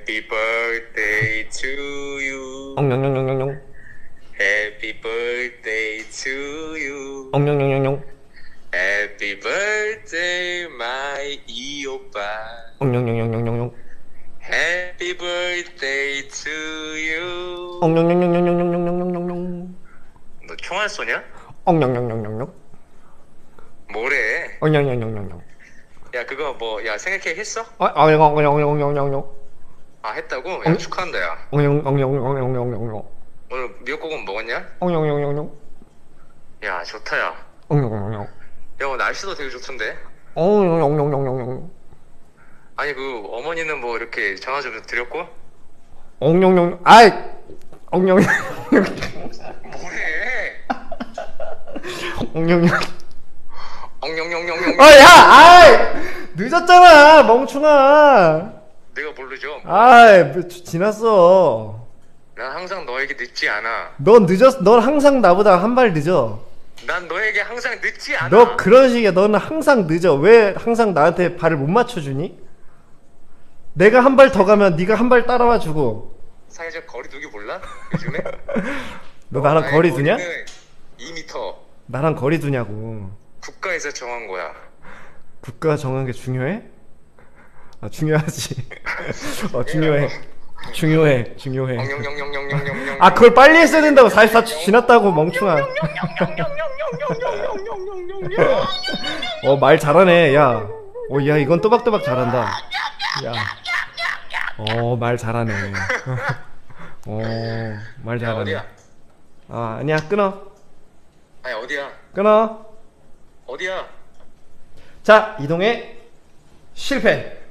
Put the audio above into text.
Happy birthday to you. 엉룡룡룡룡룡. Happy birthday to you. 엉룡룡룡룡. Happy birthday, my 이 오빠. 엉룡룡룡룡룡. Happy birthday to you. 엉룡룡룡룡룡룡룡룡룡. 너 총알 쏘냐? 엉룡룡룡룡룡. 뭐래? 엉룡룡룡룡룡. 야 그거 뭐 야 생각해 했어? 엉룡룡룡룡룡룡. 아 했다고? 야 축하한다 야. 엉룡룡룡룡룡룡. 오늘 미역국은 먹었냐? 엉룡룡룡룡. 야 좋다 야. 엉룡룡룡룡. 야 오늘 날씨도 되게 좋던데? 엉룡룡룡룡룡룡. 아니 그 어머니는 뭐 이렇게 전화 좀 드렸고? 엉룡룡. 아이. 엉룡룡. 뭐래? 엉룡룡. 엉룡룡룡룡. 야! 아이! 늦었잖아, 멍충아. 내가 모르죠. 아이, 지났어. 난 항상 너에게 늦지 않아. 넌 늦었어. 넌 항상 나보다 한 발 늦어. 난 너에게 항상 늦지 않아. 너 그런 식이야. 너는 항상 늦어. 왜 항상 나한테 발을 못 맞춰주니? 내가 한 발 더 가면 네가 한 발 따라와 주고. 사회적 거리 두기 몰라? 요즘에? 너 나랑 거리 두냐? 2m. 나랑 거리 두냐고. 국가에서 정한 거야. 국가가 정한 게 중요해? 아, 중요하지. 중요해. 중요해. 엉룡룡룡룡룡룡룡. 아, 그걸 빨리 했어야 된다고. 44초 지났다고, 멍충아. 말 잘하네, 야. 야, 이건 또박또박 잘한다. 야. 말 잘하네. 말 야 잘하네. 어디야? 아, 아니야, 끊어. 아니 어디야? 끊어. 어디야? 자, 이동해. 실패.